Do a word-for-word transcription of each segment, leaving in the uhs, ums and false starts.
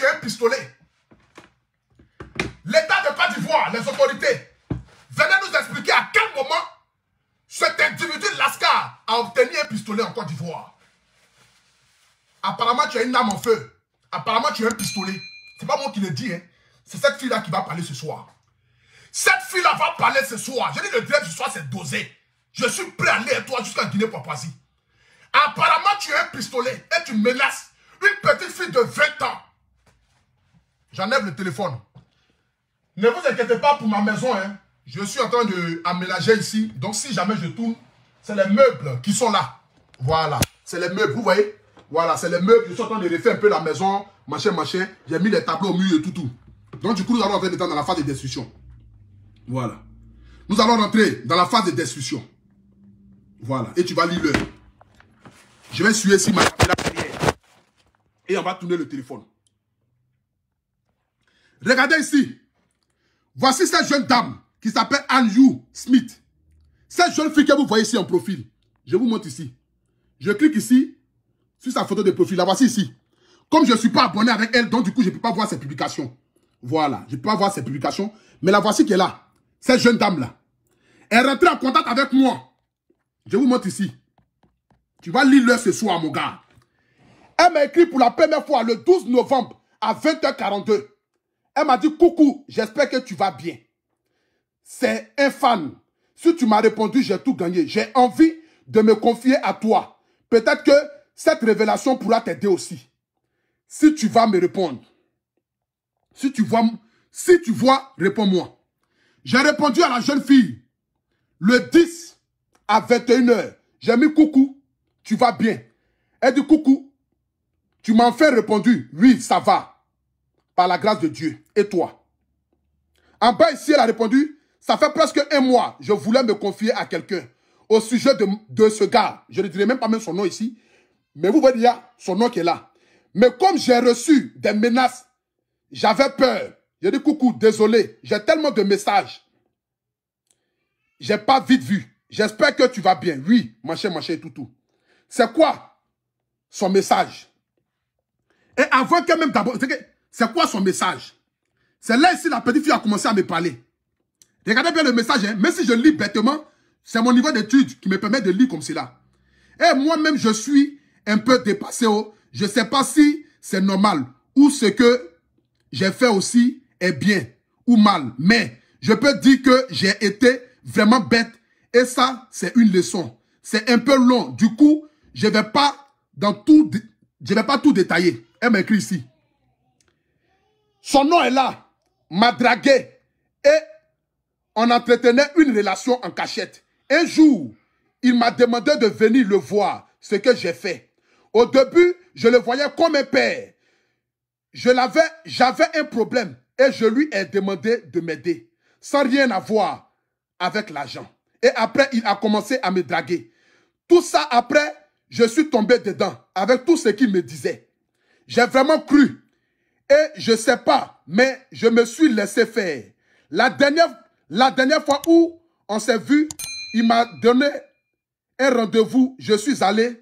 tu as un pistolet. L'État de Côte d'Ivoire, les autorités, venez nous expliquer à quel moment cet individu Lascar a obtenu un pistolet en Côte d'Ivoire. Apparemment, tu as une arme en feu. Apparemment, tu as un pistolet. C'est pas moi qui le dis, hein. C'est cette fille-là qui va parler ce soir. Cette fille-là va parler ce soir. Je dis le direct ce soir, c'est dosé. Je suis prêt à aller avec toi jusqu'en Guinée-Papouasie. Apparemment, tu as un pistolet et tu menaces une petite fille de vingt ans. J'enlève le téléphone. Ne vous inquiétez pas pour ma maison, hein. Je suis en train de aménager ici. Donc, si jamais je tourne, c'est les meubles qui sont là. Voilà. C'est les meubles, vous voyez? Voilà, c'est les meubles. Je suis en train de refaire un peu la maison. Machin, machin. J'ai mis les tableaux au mur et tout, tout. Donc, du coup, nous allons entrer dans la phase de destruction. Voilà. Nous allons rentrer dans la phase de destruction. Voilà. Et tu vas lire l'heure. Je vais suivre ici ma caméra derrière. Et on va tourner le téléphone. Regardez ici. Voici cette jeune dame qui s'appelle Anne-You Smith. Cette jeune fille que vous voyez ici en profil. Je vous montre ici. Je clique ici sur sa photo de profil. La voici ici. Comme je ne suis pas abonné avec elle, donc du coup, je ne peux pas voir ses publications. Voilà. Je ne peux pas voir ses publications. Mais la voici qui est là. Cette jeune dame-là. Elle est rentrée en contact avec moi. Je vous montre ici. Tu vas lire l'heure ce soir, mon gars. Elle m'a écrit pour la première fois le douze novembre à vingt heures quarante-deux. Elle m'a dit, coucou, j'espère que tu vas bien. C'est un fan. Si tu m'as répondu, j'ai tout gagné. J'ai envie de me confier à toi. Peut-être que cette révélation pourra t'aider aussi. Si tu vas me répondre. Si tu vois, si tu vois, réponds-moi. J'ai répondu à la jeune fille le dix à vingt et une heures. J'ai mis coucou, tu vas bien. Elle dit coucou, tu m'as enfin répondu, oui, ça va. Par la grâce de Dieu. Et toi? En bas ici, elle a répondu, ça fait presque un mois, je voulais me confier à quelqu'un au sujet de, de ce gars. Je ne dirai même pas même son nom ici. Mais vous voyez, il y a son nom qui est là. Mais comme j'ai reçu des menaces, j'avais peur. J'ai dit coucou, désolé, j'ai tellement de messages. J'ai pas vite vu. J'espère que tu vas bien. Oui, machin, machin, tout, tout. C'est quoi son message? Et avant que même d'abord... C'est quoi son message? C'est là ici la petite fille a commencé à me parler. Regardez bien le message, hein. Même si je lis bêtement, c'est mon niveau d'étude qui me permet de lire comme cela. Et moi-même, je suis un peu dépassé. Oh. Je ne sais pas si c'est normal ou ce que j'ai fait aussi est bien ou mal. Mais je peux dire que j'ai été vraiment bête. Et ça, c'est une leçon. C'est un peu long. Du coup, je ne vais pas dans tout, je vais pas tout détailler. Elle m'a écrit ici. Son nom est là, m'a dragué et on entretenait une relation en cachette. Un jour, il m'a demandé de venir le voir, ce que j'ai fait. Au début, je le voyais comme un père. Je l'avais, j'avais un problème et je lui ai demandé de m'aider, sans rien avoir avec l'argent. Et après, il a commencé à me draguer. Tout ça après, je suis tombé dedans avec tout ce qu'il me disait. J'ai vraiment cru. Et je ne sais pas, mais je me suis laissé faire. La dernière, la dernière fois où on s'est vu, il m'a donné un rendez-vous. Je suis allé.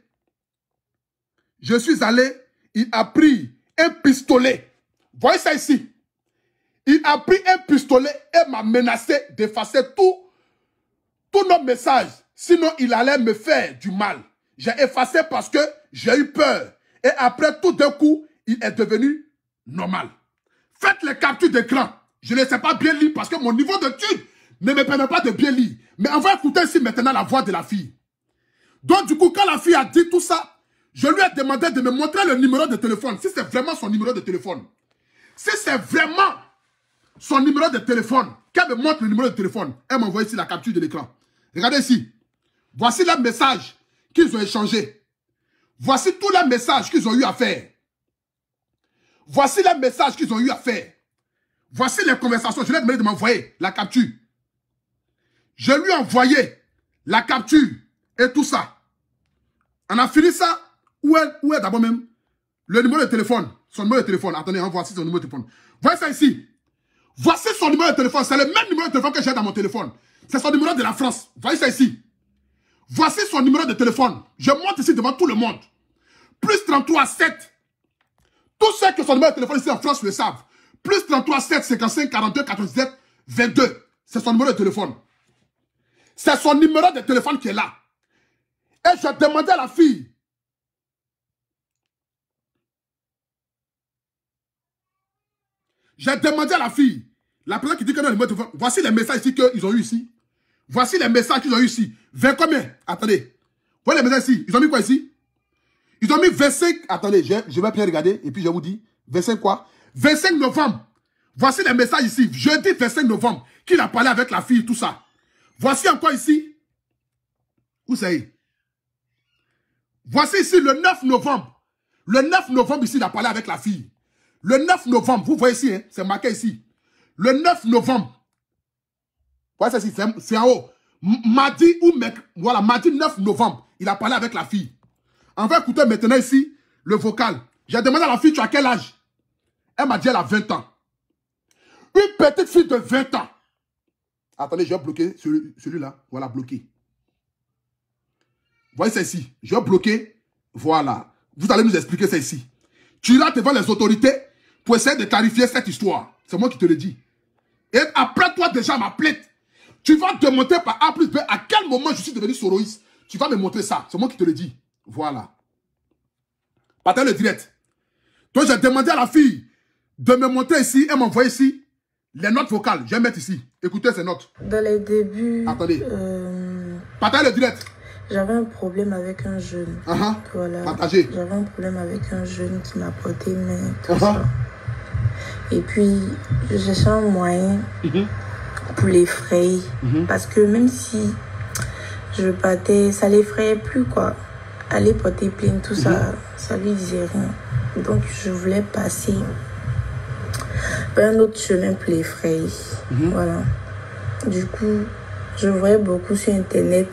Je suis allé. Il a pris un pistolet. Voyez ça ici. Il a pris un pistolet et m'a menacé d'effacer tout, tous nos messages. Sinon, il allait me faire du mal. J'ai effacé parce que j'ai eu peur. Et après, tout d'un coup, il est devenu normal. Faites les captures d'écran. Je ne sais pas bien lire parce que mon niveau d'étude ne me permet pas de bien lire. Mais on va écouter ici maintenant la voix de la fille. Donc du coup, quand la fille a dit tout ça, je lui ai demandé de me montrer le numéro de téléphone. Si c'est vraiment son numéro de téléphone. Si c'est vraiment son numéro de téléphone, qu'elle me montre le numéro de téléphone. Elle m'envoie ici la capture de l'écran. Regardez ici. Voici les messages qu'ils ont échangés. Voici tous les messages qu'ils ont eu à faire. Voici les messages qu'ils ont eu à faire. Voici les conversations. Je lui ai demandé de m'envoyer la capture. Je lui ai envoyé la capture et tout ça. On a fini ça. Où est, où est d'abord même le numéro de téléphone? Son numéro de téléphone. Attendez, on voit ici son numéro de téléphone. Voyez ça ici. Voici son numéro de téléphone. C'est le même numéro de téléphone que j'ai dans mon téléphone. C'est son numéro de la France. Voyez ça ici. Voici son numéro de téléphone. Je monte ici devant tout le monde. Plus trente-trois sept Tous ceux qui sont numéro de téléphone ici en France le savent. Plus trente-trois sept cinquante-cinq quarante-deux quatre-vingt-dix-sept vingt-deux. C'est son numéro de téléphone. C'est son numéro de téléphone qui est là. Et je demandais à la fille. J'ai demandé à la fille. La personne qui dit que non, le numéro de téléphone. Voici les messages ici qu'ils ont eu ici. Voici les messages qu'ils ont eu ici. vingt combien? Attendez. Voyez les messages ici. Ils ont mis quoi ici? Ils ont mis vingt-cinq. Attendez, je, je vais bien regarder. Et puis je vous dis. vingt-cinq quoi? vingt-cinq novembre. Voici les messages ici. Jeudi vingt-cinq novembre. Qu'il a parlé avec la fille, tout ça. Voici encore ici. Où c'est? Voici ici le neuf novembre. Le neuf novembre ici, il a parlé avec la fille. Le neuf novembre, vous voyez ici, hein, c'est marqué ici. Le neuf novembre. Voyez ça ici, c'est en haut. Mardi ou mec, voilà, mardi neuf novembre, il a parlé avec la fille. On va écouter maintenant ici le vocal. J'ai demandé à la fille, tu as quel âge? Elle m'a dit, elle a vingt ans. Une petite fille de vingt ans. Attendez, je vais bloquer celui-là. Celui voilà, bloqué. Voyez ça ici. Je vais bloquer. Voilà. Vous allez nous expliquer ça ici. Tu iras devant les autorités pour essayer de clarifier cette histoire. C'est moi qui te le dis. Et après toi déjà ma plainte, tu vas demander par A plus B à quel moment je suis devenu soroïste. Tu vas me montrer ça. C'est moi qui te le dis. Voilà. Partez le direct. Donc j'ai demandé à la fille de me montrer ici et m'envoyer ici les notes vocales. Je vais mettre ici. Écoutez ces notes. Dans les débuts... Attendez. Euh, Partez le direct. J'avais un problème avec un jeune. Uh -huh. Voilà. Partagez. J'avais un problème avec un jeune qui m'a porté main, tout uh -huh. ça. Et puis, je cherchais un moyen uh -huh. pour l'effrayer. Uh -huh. Parce que même si je partais, ça l'effrayait plus, quoi. Aller porter plainte, tout uh -huh. ça, ça lui disait rien. Donc, je voulais passer par un autre chemin pour l'effrayer. Uh -huh. Voilà. Du coup, je voyais beaucoup sur Internet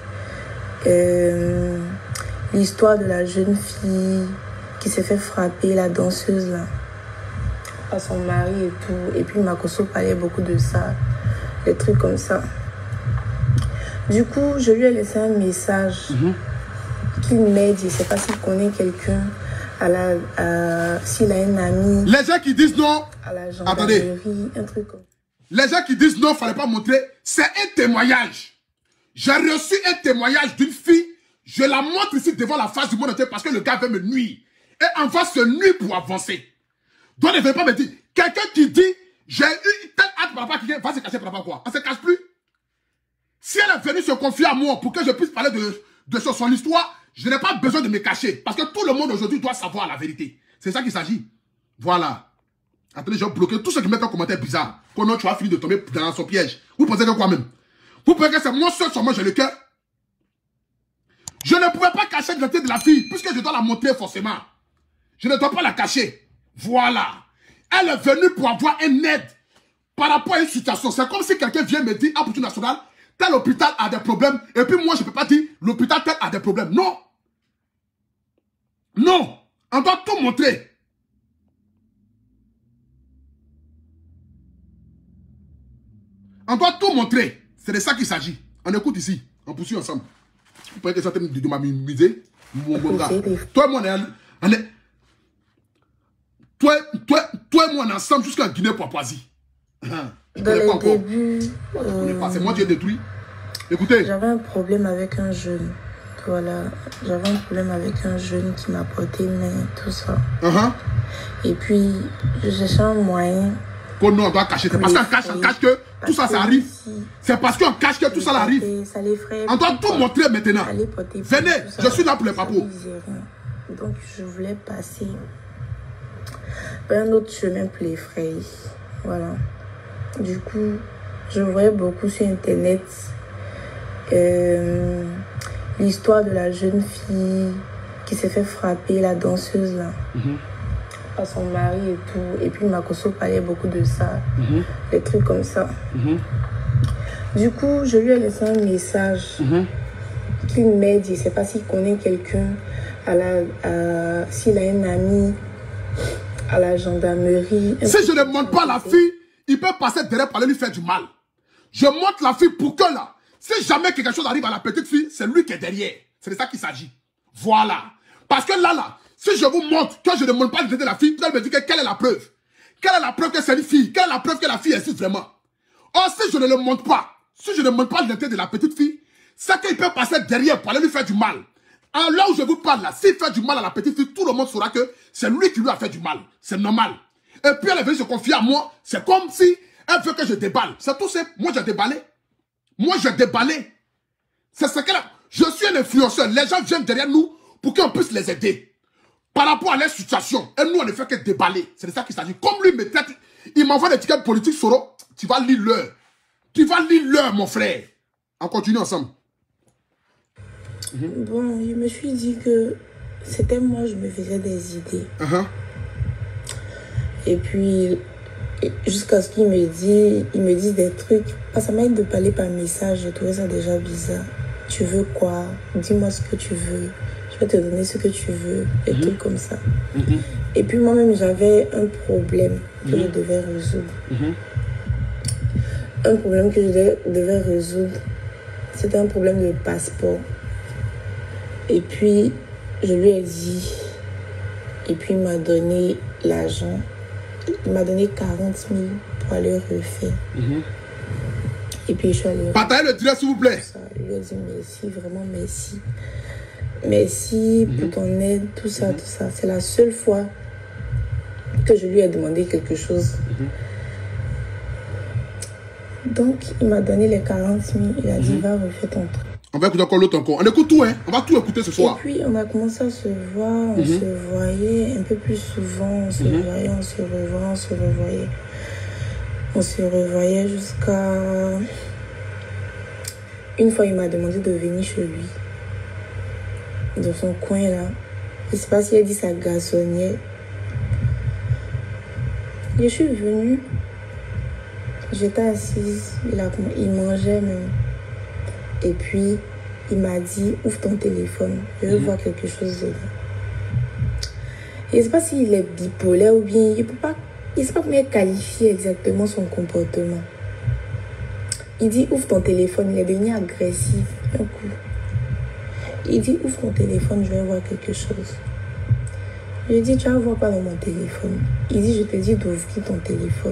euh, l'histoire de la jeune fille qui s'est fait frapper, la danseuse là, par son mari et tout. Et puis Makoso parlait beaucoup de ça, des trucs comme ça. Du coup, je lui ai laissé un message mm-hmm. qu'il m'aide. Je ne sais pas s'il connaît quelqu'un, à la, à, s'il a un ami. Les gens qui disent non, à la gendarmerie, un truc comme ça. Les gens qui disent non, il ne fallait pas montrer, c'est un témoignage. J'ai reçu un témoignage d'une fille, je la montre ici devant la face du monde entier parce que le gars veut me nuire. Et on va se nuire pour avancer. Donc ne venez pas me dire, quelqu'un qui dit, j'ai eu tel acte par rapport à quelqu'un, va se cacher par rapport à quoi? On ne se cache plus. Si elle est venue se confier à moi pour que je puisse parler de, de son histoire, je n'ai pas besoin de me cacher. Parce que tout le monde aujourd'hui doit savoir la vérité. C'est ça qu'il s'agit. Voilà. Attendez, je vais bloquer tous ceux qui mettent un commentaire bizarre. Comment tu as fini de tomber dans son piège. Vous pensez que quoi même? Vous pensez que c'est moi seul sur moi, j'ai le cœur? Je ne pouvais pas cacher l'identité de la fille, puisque je dois la montrer forcément. Je ne dois pas la cacher. Voilà. Elle est venue pour avoir une aide par rapport à une situation. C'est comme si quelqu'un vient me dire, ah, pour tout national, tel hôpital a des problèmes, et puis moi, je ne peux pas dire, l'hôpital tel a des problèmes. Non. Non. On doit tout montrer. On doit tout montrer. C'est de ça qu'il s'agit. On écoute ici. On poursuit ensemble. Vous pouvez que ça de ma musée. Mon gars. Toi et moi, on est... Toi, toi, toi et moi, on est ensemble jusqu'à Guinée-Papouasie. Dans les débuts... Euh... C'est moi qui ai détruit. Écoutez. J'avais un problème avec un jeune. Voilà. J'avais un problème avec un jeune qui m'a porté main, tout ça. Uh -huh. Et puis, je cherchais un moyen... Qu'on on doit cacher. C'est parce qu'on cache, on cache que tout ça, ça arrive. C'est parce qu'on cache que tout ça arrive. On doit tout montrer maintenant. Venez, je suis là pour les papous. Donc, je voulais passer par un autre chemin pour l'effrayer. Voilà. Du coup, je voyais beaucoup sur Internet euh, l'histoire de la jeune fille qui s'est fait frapper, la danseuse là. Mm-hmm. à son mari et tout. Et puis Makoso parlait beaucoup de ça, mm-hmm. des trucs comme ça. Mm-hmm. Du coup, je lui ai laissé un message mm-hmm. qu'il m'aide. Je ne sais pas s'il connaît quelqu'un, à la, à, s'il a un ami à la gendarmerie. Si je ne montre pas la fille, il peut passer derrière pour aller lui faire du mal. Je montre la fille pour que là, si jamais quelque chose arrive à la petite fille, c'est lui qui est derrière. C'est de ça qu'il s'agit. Voilà. Parce que là, là, Si je vous montre que je ne montre pas l'identité de la fille, vous allez me dire que quelle est la preuve? Quelle est la preuve que c'est une fille? Quelle est la preuve que la fille existe vraiment? Or, si je ne le montre pas, si je ne montre pas l'identité de la petite fille, c'est qu'il peut passer derrière pour aller lui faire du mal. Alors là où je vous parle là, s'il fait du mal à la petite fille, tout le monde saura que c'est lui qui lui a fait du mal. C'est normal. Et puis elle est venue se confier à moi. C'est comme si elle veut que je déballe. C'est tout simple. Moi, j'ai déballé. Moi, j'ai déballé. C'est ce qu'elle a. Je suis un influenceur. Les gens viennent derrière nous pour qu'on puisse les aider. Par rapport à leur situation. Et nous, on ne fait que déballer. C'est de ça qu'il s'agit. Comme lui me traite, il m'envoie des tickets politiques, Soro. Tu vas lire l'heure. Tu vas lire l'heure, mon frère. On continue ensemble. Bon, je me suis dit que c'était moi, je me faisais des idées. Uh-huh. Et puis, jusqu'à ce qu'il me dise, il me dise des trucs. Parce que ça m'aide de parler par message. Je trouvais ça déjà bizarre. Tu veux quoi? Dis-moi ce que tu veux. Je vais te donner ce que tu veux. Des mm-hmm. trucs comme ça. Mm-hmm. Et puis moi-même, j'avais un problème que mm-hmm. je devais résoudre. Mm-hmm. Un problème que je devais résoudre, c'était un problème de passeport. Et puis, je lui ai dit, et puis il m'a donné l'argent. Il m'a donné quarante mille pour aller refaire. Mm-hmm. Et puis, je suis allée... Partagez le direct, s'il vous plaît. Je lui ai dit merci, vraiment merci. Merci mm-hmm. pour ton aide, tout ça, mm-hmm. tout ça. C'est la seule fois que je lui ai demandé quelque chose. Mm-hmm. Donc, il m'a donné les quarante mille. Il a mm-hmm. dit, va refaire ton truc. On va écouter encore l'autre encore. On écoute tout, hein. On va tout écouter ce soir. Et puis, on a commencé à se voir. On mm-hmm. se voyait un peu plus souvent. On se mm-hmm. voyait, on se revoyait, on se revoyait. On se revoyait jusqu'à... Une fois, il m'a demandé de venir chez lui. Dans son coin, là. Je ne sais pas s'il a dit ça garçonnière. Je suis venue. J'étais assise. Il, a... il mangeait même. Et puis, il m'a dit, ouvre ton téléphone. Je veux mmh. voir quelque chose dedans. Je ne sais pas s'il est bipolaire ou bien... Il ne sait pas comment qualifier exactement son comportement. Il dit, ouvre ton téléphone. Il est devenu agressif. Un coup. Il dit, ouvre ton téléphone, je vais voir quelque chose. Je lui ai dit, tu vas voir pas dans mon téléphone. Il dit, je te dis d'ouvrir ton téléphone.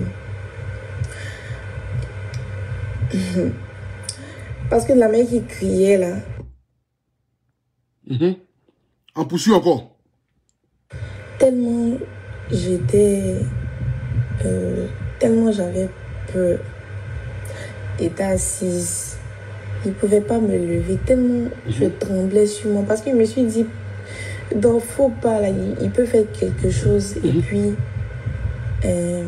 Parce que la mère qui criait là. Mm-hmm. On poursuit encore. Tellement j'étais. Euh, tellement j'avais peur. J'étais assise. Il ne pouvait pas me lever. Tellement mm-hmm. je tremblais sur moi. Parce que je me suis dit, dans faux pas là, il, il peut faire quelque chose. Mm-hmm. Et puis. Euh,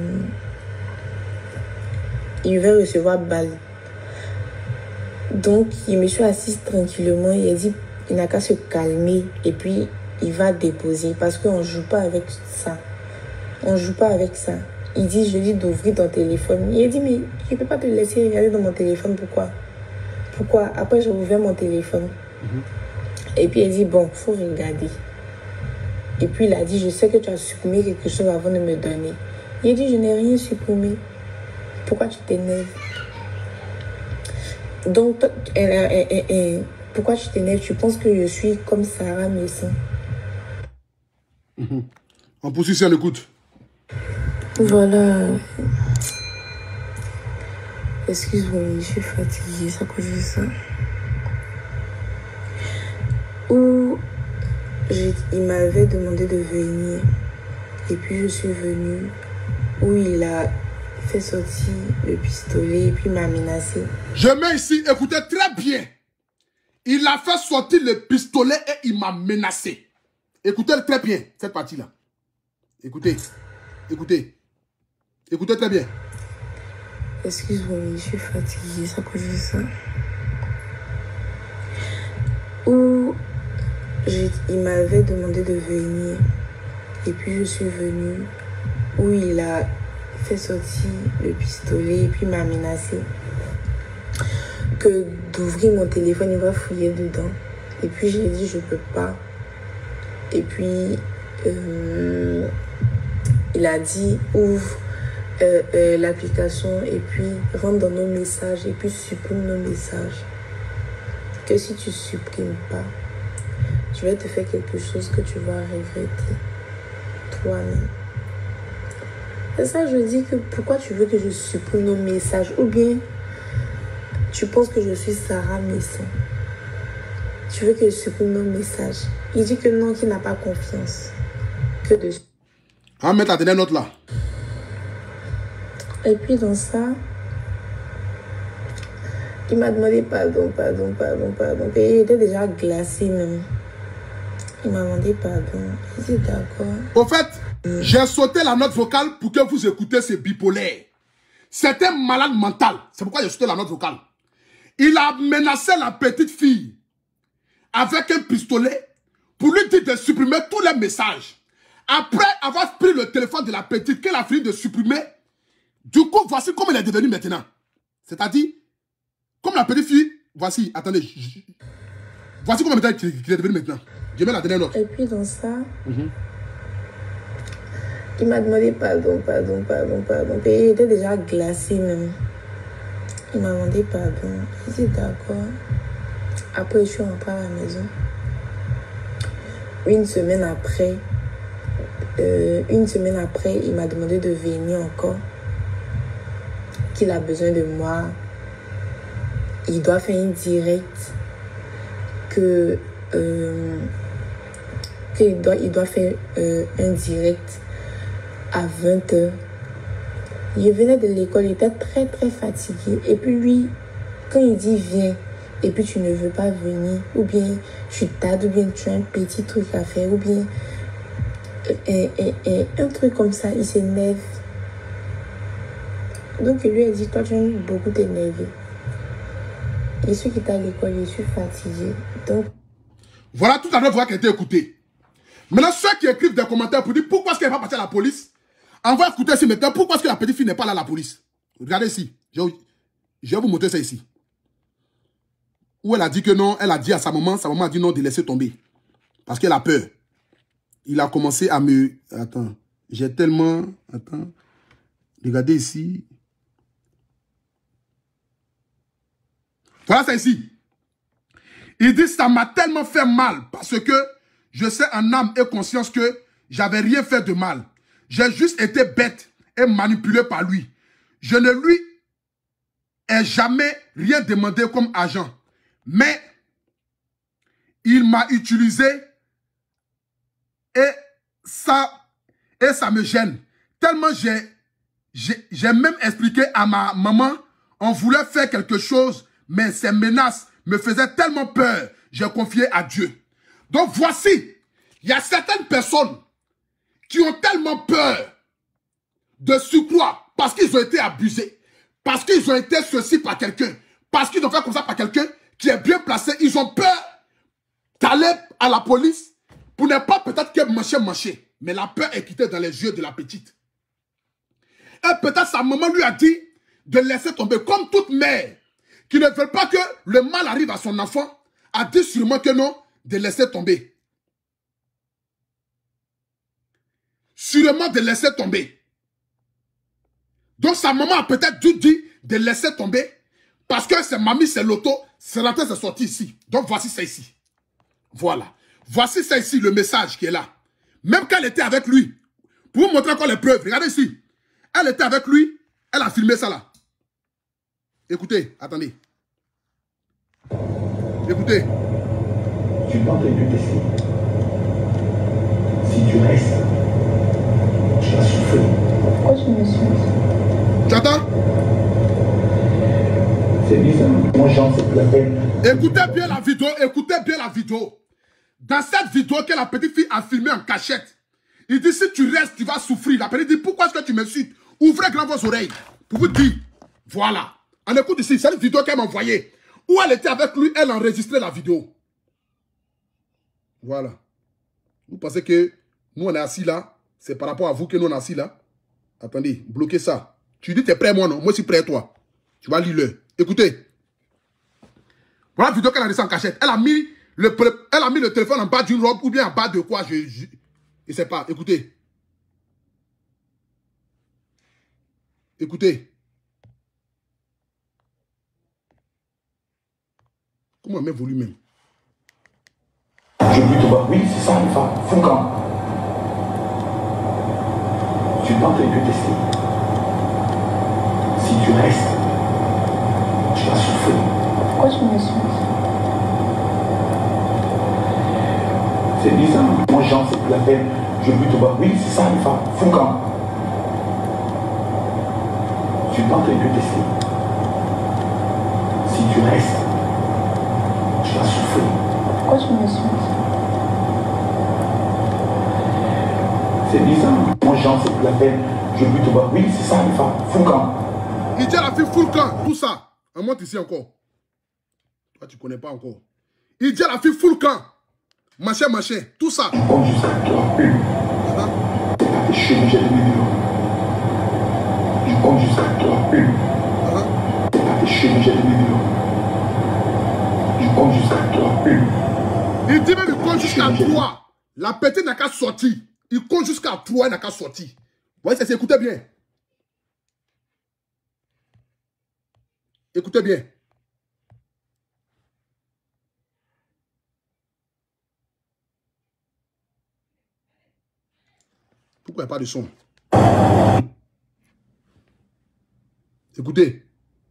il va recevoir balle. Donc, il me suis assise tranquillement. Il a dit, il n'a qu'à se calmer. Et puis, il va déposer. Parce qu'on ne joue pas avec ça. On ne joue pas avec ça. Il dit, je lui dis d'ouvrir ton téléphone. Il a dit, mais je ne peux pas te laisser regarder dans mon téléphone. Pourquoi? Pourquoi? Après, j'ai ouvert mon téléphone. Mm-hmm. Et puis, il a dit, bon, il faut regarder. Et puis, il a dit, je sais que tu as supprimé quelque chose avant de me donner. Il a dit, je n'ai rien supprimé. Pourquoi tu t'énerves? Donc, elle, elle, elle, elle, pourquoi tu t'énerves? Tu penses que je suis comme Sarah Messon? Mmh. On poursuit si on écoute. Voilà. Excuse-moi, je suis fatiguée, ça cause de ça. Ou il m'avait demandé de venir. Et puis je suis venue. Où il a fait sortir le pistolet et puis m'a menacé. Je mets ici, écoutez très bien. Il a fait sortir le pistolet et il m'a menacé. Écoutez très bien cette partie-là. Écoutez, écoutez, écoutez très bien. Excuse-moi, je suis fatiguée, ça cause de ça. Ou il m'avait demandé de venir et puis je suis venue. Où il a fait sortir le pistolet et puis m'a menacé que d'ouvrir mon téléphone, il va fouiller dedans. Et puis j'ai dit je peux pas. Et puis euh, il a dit ouvre euh, euh, l'application et puis rentre dans nos messages et puis supprime nos messages. Que si tu supprimes pas, je vais te faire quelque chose que tu vas regretter toi-même. C'est ça, je dis que pourquoi tu veux que je supprime nos messages, ou bien tu penses que je suis Sarah Messon. Tu veux que je supprime nos messages. Il dit que non, qu'il n'a pas confiance. Que de... On va mettre la dernière note là. Et puis dans ça, il m'a demandé pardon, pardon, pardon, pardon. Et il était déjà glacé même. Il m'a demandé pardon. J'ai dit d'accord. Au fait, euh... j'ai sauté la note vocale pour que vous écoutez ce bipolaire. C'est un malade mental. C'est pourquoi j'ai sauté la note vocale. Il a menacé la petite fille avec un pistolet pour lui dire de supprimer tous les messages. Après avoir pris le téléphone de la petite qu'elle a fini de supprimer, du coup, voici comment elle est devenue maintenant. C'est-à-dire, comme la petite fille, voici, attendez, je, voici comment elle est devenue maintenant. Je mets la dernière note. Et puis dans ça, mm-hmm. il m'a demandé pardon, pardon, pardon, pardon. Et il était déjà glacé même. Il m'a demandé pardon. J'ai dit d'accord. Après, je suis rentrée à la maison. Une semaine après, euh, une semaine après, il m'a demandé de venir encore. Qu'il a besoin de moi. Il doit faire une direct. Que, euh, qu'il doit, il doit faire euh, un direct à vingt heures. Je venais de l'école, il était très très fatigué. Et puis lui, quand il dit viens, et puis tu ne veux pas venir, ou bien tu tardes, ou bien tu as un petit truc à faire, ou bien et, et, et, un truc comme ça, il s'énerve. Donc il lui a dit, toi tu as beaucoup t'énerver. Je suis quitté à l'école, je suis fatigué. Donc... Voilà tout à l'heure, voilà qui a été écouté. Maintenant, ceux qui écrivent des commentaires pour dire pourquoi est-ce qu'elle n'est pas partie à la police, on va écouter ici maintenant pourquoi est-ce que la petite fille n'est pas là à la police. Regardez ici, je, je vais vous montrer ça ici. Où elle a dit que non, elle a dit à sa maman, sa maman a dit non de laisser tomber. Parce qu'elle a peur. Il a commencé à me... Attends, j'ai tellement... Attends, regardez ici. Voilà ça ici. Il dit ça m'a tellement fait mal parce que je sais en âme et conscience que j'avais rien fait de mal. J'ai juste été bête et manipulé par lui. Je ne lui ai jamais rien demandé comme agent. Mais il m'a utilisé et ça, et ça me gêne. Tellement j'ai j'ai même expliqué à ma maman, on voulait faire quelque chose, mais ces menaces me faisaient tellement peur. J'ai confié à Dieu. Donc voici, il y a certaines personnes qui ont tellement peur de surcroît parce qu'ils ont été abusés, parce qu'ils ont été ceci par quelqu'un, parce qu'ils ont fait comme ça par quelqu'un qui est bien placé. Ils ont peur d'aller à la police pour ne pas peut-être que mancher, mancher. Mais la peur est quittée dans les yeux de la petite. Et peut-être sa maman lui a dit de laisser tomber. Comme toute mère qui ne veut pas que le mal arrive à son enfant, a dit sûrement que non, de laisser tomber. Sûrement de laisser tomber. Donc sa maman a peut-être dû dire de laisser tomber parce que c'est mamie, c'est l'auto, c'est rentré, c'est sorti ici. Donc voici ça ici. Voilà. Voici ça ici, le message qui est là. Même quand elle était avec lui, pour vous montrer encore les preuves, regardez ici. Elle était avec lui, elle a filmé ça là. Écoutez, attendez. Écoutez. Tu dois te détester. Si tu restes, tu vas souffrir. Pourquoi tu me suis? Tu entends? C'est bizarre. Moi, j'en sais la peine. Écoutez bien la vidéo, écoutez bien la vidéo. Dans cette vidéo que la petite fille a filmée en cachette, il dit si tu restes, tu vas souffrir. La petite dit pourquoi est-ce que tu m'insultes? Ouvrez grand vos oreilles pour vous dire. Voilà. On écoute ici, c'est une vidéo qu'elle m'a envoyée. Où elle était avec lui, elle a enregistré la vidéo. Voilà. Vous pensez que nous on est assis là? C'est par rapport à vous que nous on est assis là? Attendez, bloquez ça. Tu dis t'es prêt moi non? Moi je suis prêt toi. Tu vas lire le. Écoutez. Voilà la vidéo qu'elle a laissée en cachette. Elle a mis le, elle a mis le téléphone en bas d'une robe ou bien en bas de quoi? Je ne sais pas. Écoutez. Écoutez. Comment on met volume même? Je veux te voir. Oui, c'est ça, Alpha. Foucan. Tu es en train de tester. Si tu restes, tu vas souffrir. Pourquoi tu me suis? C'est bizarre. Moi, Jean, c'est plus la peine. Je veux te voir. Oui, c'est ça, Alpha. Foucan. Tu es en train de tester. Si tu restes, tu vas souffrir. Pourquoi tu me suis? C'est bizarre. Moi, Jean, c'est plus la peine. Je veux te voir. Oui, c'est ça, Alpha. Foucan. Il dit à la fille full camp, tout ça. On monte ici encore. Toi, tu connais pas encore. Il dit à la fille full camp. Machin, machin, tout ça. Je compte jusqu'à toi. Une. C'est pas tes cheveux, j'ai donné de l'eau. Je compte jusqu'à toi. Une. C'est pas tes cheveux, j'ai donné de l'eau. Je compte jusqu'à toi. Une. Il dit même il compte jusqu'à trois. La petite n'a qu'à sortir. Il compte jusqu'à trois, il n'a qu'à sortir. Vous voyez, ça écoutez bien. Écoutez bien. Pourquoi il n'y a pas de son? Écoutez.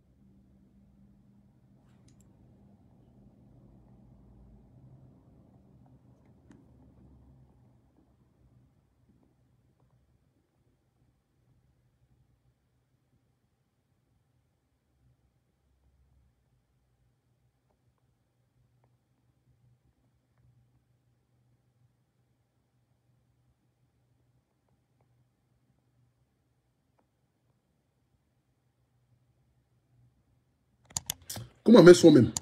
Comment mettre son même?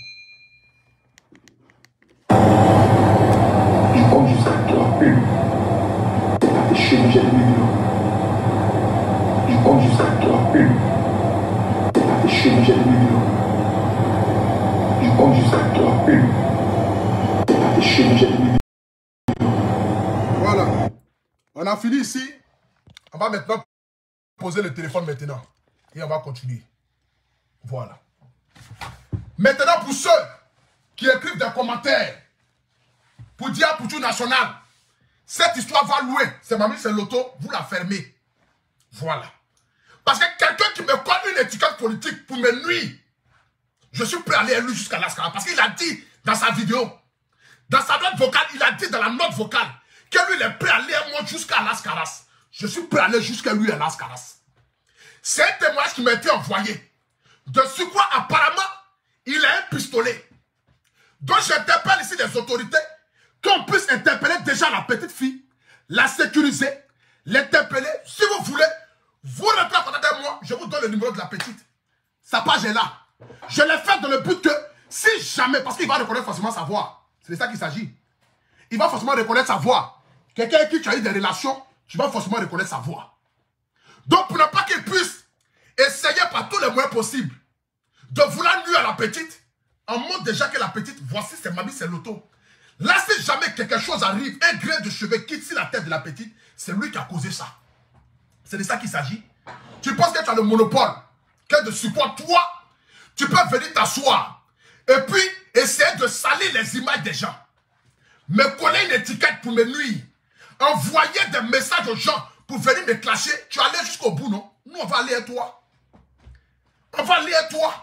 Je compte jusqu'à toi. Une. C'est pas tes cheveux, j'ai donné de l'eau. Je compte jusqu'à toi. Une. C'est pas tes cheveux, j'ai donné de l'eau. Je compte jusqu'à toi. Une. C'est pas tes cheveux, j'ai donné de l'eau. Voilà. On a fini ici. On va maintenant poser le téléphone maintenant. Et on va continuer. Voilà. Maintenant, pour ceux qui écrivent des commentaires pour dire pour tout national, cette histoire va loin. C'est Mamie, c'est l'auto, vous la fermez. Voilà. Parce que quelqu'un qui me colle une étiquette politique pour me nuire, je suis prêt à aller lui jusqu'à l'Ascara. Parce qu'il a dit dans sa vidéo, dans sa note vocale, il a dit dans la note vocale que lui, il est prêt à aller moi jusqu'à l'Ascaras. Je suis prêt à aller jusqu'à lui à l'Ascaras. C'est un témoignage qui m'a été envoyé. De ce quoi, apparemment, il a un pistolet. Donc, j'interpelle ici les autorités qu'on puisse interpeller déjà la petite fille, la sécuriser, l'interpeller. Si vous voulez, vous rentrez en contact avec moi, je vous donne le numéro de la petite. Sa page est là. Je l'ai fait dans le but que, si jamais, parce qu'il va reconnaître forcément sa voix. C'est de ça qu'il s'agit. Il va forcément reconnaître sa voix. Quelqu'un avec qui tu as eu des relations, tu vas forcément reconnaître sa voix. Donc, pour ne pas qu'il puisse essayer par tous les moyens possibles de vouloir nuire à la petite, on montre déjà que la petite, voici, c'est Mamie, c'est l'auto. Là, si jamais quelque chose arrive, un grain de cheveux quitte sur la tête de la petite, c'est lui qui a causé ça. C'est de ça qu'il s'agit. Tu penses que tu as le monopole, que de support, toi, tu peux venir t'asseoir et puis essayer de salir les images des gens. Me coller une étiquette pour me nuire. Envoyer des messages aux gens pour venir me clasher. Tu vas aller jusqu'au bout, non? Nous, on va aller avec toi. On va aller avec toi.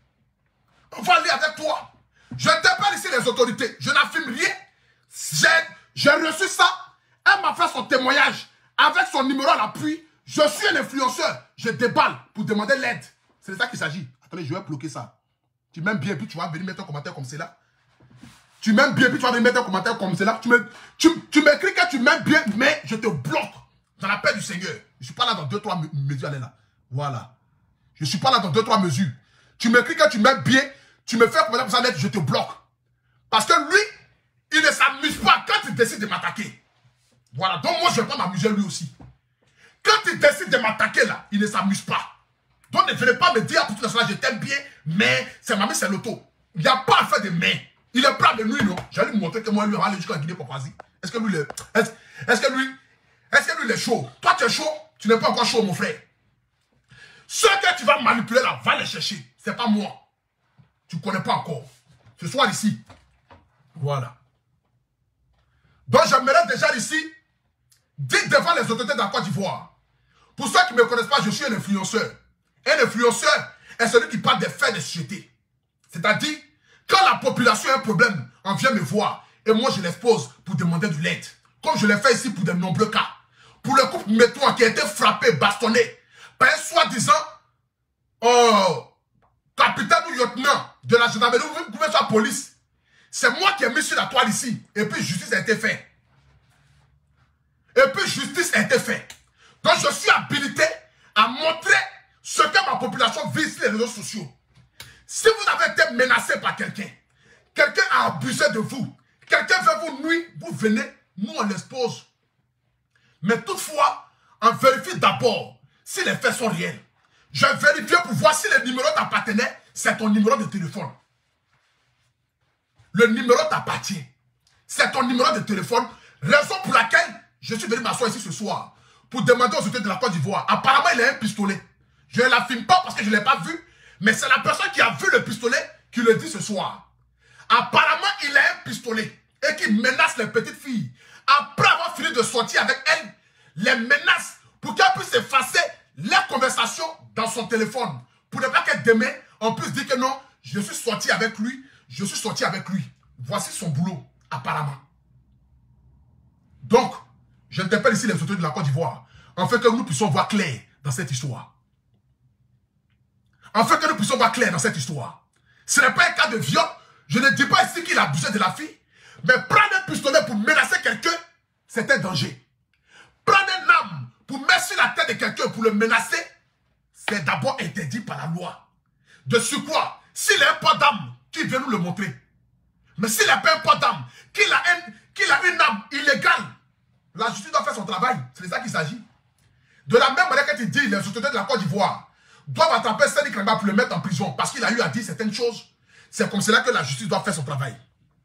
On va aller avec toi. Je t'appelle ici les autorités. Je n'affirme rien. J'ai reçu ça. Elle m'a fait son témoignage avec son numéro à l'appui. Je suis un influenceur. Je déballe pour demander l'aide. C'est de ça qu'il s'agit. Attendez, je vais bloquer ça. Tu m'aimes bien, puis tu vas venir mettre un commentaire comme cela. Tu m'aimes bien, puis tu vas venir mettre un commentaire comme cela. Tu m'écris tu, tu que tu m'aimes bien, mais je te bloque dans la paix du Seigneur. Je ne suis pas là dans deux, trois mesures. Allez là. Voilà. Je ne suis pas là dans deux, trois mesures. Tu m'écris que tu m'aimes bien, tu me fais un commentaire pour ça, je te bloque. Parce que lui, il ne s'amuse pas quand il décide de m'attaquer. Voilà. Donc moi, je ne vais pas m'amuser lui aussi. Quand il décide de m'attaquer là, il ne s'amuse pas. Donc ne venez pas me dire pour tout cela, je t'aime bien, mais c'est Mamie, c'est l'auto. Il n'y a pas à faire de mais. Il est prêt à me nuire, non? J'allais lui montrer que moi, lui, on va aller jusqu'à Guinée-Papouasie. Est-ce que lui, est-ce est que lui, est-ce que lui, il est chaud? Toi, tu es chaud? Tu n'es pas encore chaud, mon frère. Ceux que tu vas manipuler là, va les chercher. C'est pas moi. Tu ne connais pas encore. Ce soir ici. Voilà. Donc j'aimerais déjà ici dire devant les autorités de la Côte d'Ivoire. Pour ceux qui ne me connaissent pas, je suis un influenceur. Un influenceur est celui qui parle des faits des sociétés. C'est-à-dire, quand la population a un problème, on vient me voir et moi je l'expose pour demander de l'aide. Comme je l'ai fait ici pour de nombreux cas. Pour le couple Métouan qui a été frappé, bastonné par un soi-disant oh, capitaine ou lieutenant de la gendarmerie ou gouvernement de la police. C'est moi qui ai mis sur la toile ici. Et puis justice a été faite. Et puis justice a été faite. Donc je suis habilité à montrer ce que ma population vit sur les réseaux sociaux. Si vous avez été menacé par quelqu'un, quelqu'un a abusé de vous, quelqu'un veut vous nuire, vous venez, nous on l'expose. Mais toutefois, on vérifie d'abord si les faits sont réels. Je vérifie pour voir si le numéro t'appartenait, c'est ton numéro de téléphone. Le numéro t'appartient. C'est ton numéro de téléphone. Raison pour laquelle je suis venu m'asseoir ici ce soir pour demander aux autorités de la Côte d'Ivoire. Apparemment, il a un pistolet. Je ne l'affirme pas parce que je ne l'ai pas vu, mais c'est la personne qui a vu le pistolet qui le dit ce soir. Apparemment, il a un pistolet et qui menace les petites filles. Après avoir fini de sortir avec elles, les menace pour qu'elles puissent effacer les conversations dans son téléphone. Pour ne pas que demain, on puisse dire que non, je suis sorti avec lui, je suis sorti avec lui. Voici son boulot, apparemment. Donc, j'interpelle ici les autorités de la Côte d'Ivoire, en fait que nous puissions voir clair dans cette histoire. En fait que nous puissions voir clair dans cette histoire. Ce n'est pas un cas de viol. Je ne dis pas ici qu'il a abusé de la fille. Mais prendre un pistolet pour menacer quelqu'un, c'est un danger. Prendre une arme pour mettre sur la tête de quelqu'un pour le menacer, c'est d'abord interdit par la loi. De surcroît, s'il a un port d'arme, qui vient nous le montrer. Mais s'il n'a pas un port d'arme, qu'il a, un, qu'il a une arme illégale, la justice doit faire son travail. C'est de ça qu'il s'agit. De la même manière que tu dis, les autorités de la Côte d'Ivoire doivent attraper Sani Kranga pour le mettre en prison parce qu'il a eu à dire certaines choses. C'est comme cela que la justice doit faire son travail.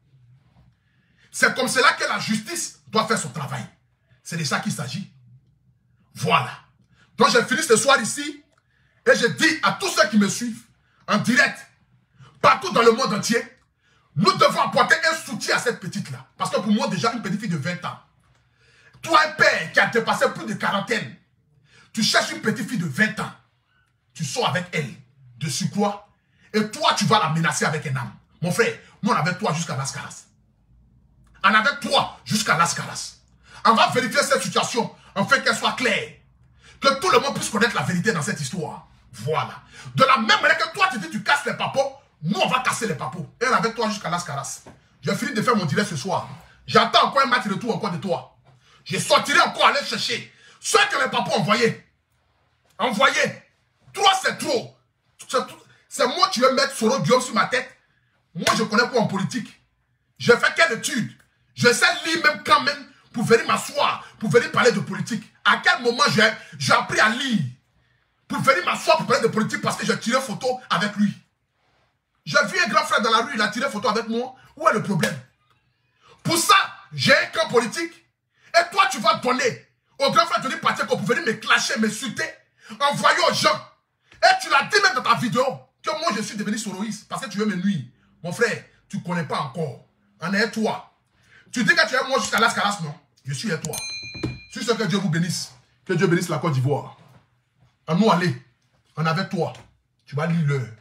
C'est comme cela que la justice doit faire son travail. C'est de ça qu'il s'agit. Voilà. Donc j'ai fini ce soir ici et je dis à tous ceux qui me suivent en direct, partout dans le monde entier, nous devons apporter un soutien à cette petite-là. Parce que pour moi, déjà, une petite fille de vingt ans, toi, un père qui a dépassé plus de quarantaine, tu cherches une petite fille de vingt ans, tu sors avec elle, de surcroît, et toi, tu vas la menacer avec un arme. Mon frère, nous, on avait toi jusqu'à Las Caras. On avait toi jusqu'à Las Caras. On va vérifier cette situation, en fait qu'elle soit claire. Que tout le monde puisse connaître la vérité dans cette histoire. Voilà. De la même manière que toi, tu dis tu casses les papos, nous, on va casser les papos. Et on avec toi jusqu'à Las Caras. J'ai fini de faire mon direct ce soir. J'attends encore un match de retour encore de toi. Je sortirai encore aller chercher ceux que les papos envoyaient. Envoyés. Toi, c'est trop. C'est moi qui vais mettre Soro Guillaume sur ma tête. Moi, je connais quoi en politique. J'ai fait quelle étude? Je sais lire même quand même pour venir m'asseoir, pour venir parler de politique. À quel moment j'ai appris à lire pour venir m'asseoir pour parler de politique parce que j'ai tiré photo avec lui. J'ai vu un grand frère dans la rue, il a tiré photo avec moi. Où est le problème? Pour ça, j'ai un camp politique. Et toi, tu vas donner au grand frère de partir pour venir me clasher, m'insulter, envoyer aux gens. Et tu l'as dit même dans ta vidéo que moi, je suis devenu soroïste parce que tu veux me nuire. Mon frère, tu ne connais pas encore. En est toi. Tu dis que tu es moi jusqu'à Las Caras, non? Je suis à toi. Sur ce que Dieu vous bénisse. Que Dieu bénisse la Côte d'Ivoire. En nous aller. En avec toi. Tu vas lire l'heure.